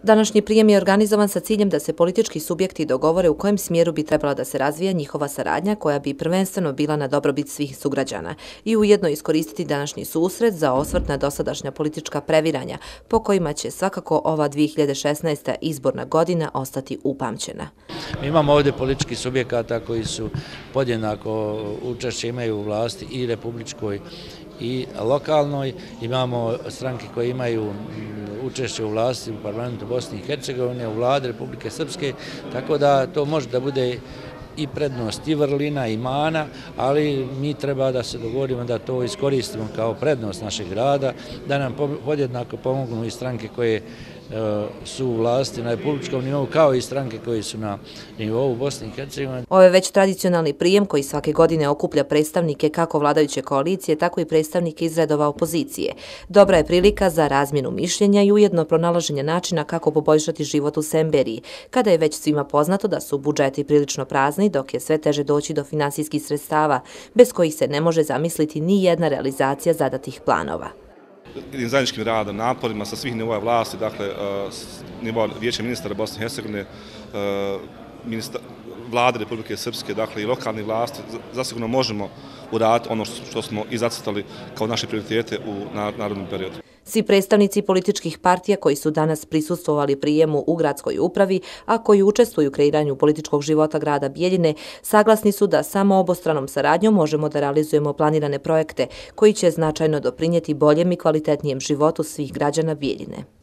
Današnji prijem je organizovan sa ciljem da se politički subjekti dogovore u kojem smjeru bi trebala da se razvija njihova saradnja koja bi prvenstveno bila na dobrobit svih sugrađana i ujedno iskoristiti današnji susret za osvrt na dosadašnja politička previranja po kojima će svakako ova 2016. izborna godina ostati upamćena. Mi imamo ovdje političkih subjekata koji su podjednako učešće imaju u vlasti i republičkoj i lokalnoj. Imamo stranke koje imaju učešće u vlasti u parlamentu Bosne i Hercegovine, u vladi Republike Srpske, tako da to može da bude i prednost i vrlina i mana, ali mi treba da se dogovorimo da to iskoristimo kao prednost našeg rada, da nam podjednako pomognu i stranke koje su u vlasti na republičkom nivou, kao i stranke koje su na nivou Bosne i Hercegovine. Ovo je već tradicionalni prijem koji svake godine okuplja predstavnike kako vladajuće koalicije, tako i predstavnike iz redova opozicije. Dobra je prilika za razmjenu mišljenja i ujedno pronalaženje načina kako poboljšati život u Semberiji, kada je već svima poznato da su budžeti prilično prazni, dok je sve teže doći do finansijskih sredstava, bez kojih se ne može zamisliti ni jedna realizacija zadatih planova. Jednim zajedničkim radom, naporima sa svih nivoa vlasti, dakle, nivoa Vijeća ministara Bosne i Hercegovine, vlade Republike Srpske, dakle i lokalne vlasti, zasigurno možemo uraditi ono što smo i zacrtali kao naše prioritete u narednom periodu. Svi predstavnici političkih partija koji su danas prisustvovali prijemu u gradskoj upravi, a koji učestvuju u kreiranju političkog života grada Bijeljine, saglasni su da samo obostranom saradnjom možemo da realizujemo planirane projekte koji će značajno doprinijeti boljem i kvalitetnijem životu svih građana Bijeljine.